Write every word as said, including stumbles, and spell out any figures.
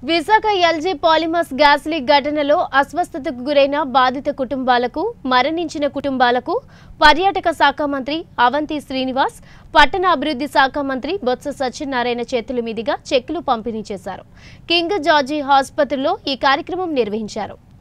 Visakha LG polymers gas leak ఘటనలో అస్వస్థతకు గురైన బాధిత కుటుంబాలకు, మరణించిన కుటుంబాలకు పర్యాటక శాఖ మంత్రి అవంతి శ్రీనివాస్, పట్టణ అభివృద్ధి శాఖ మంత్రి బొత్స సత్యనారాయణ చేతుల మీదుగా చెక్కులు పంపిణీ చేశారు. కింగ్ జార్జి ఆసుపత్రిలో ఈ కార్యక్రమం నిర్వహించారు.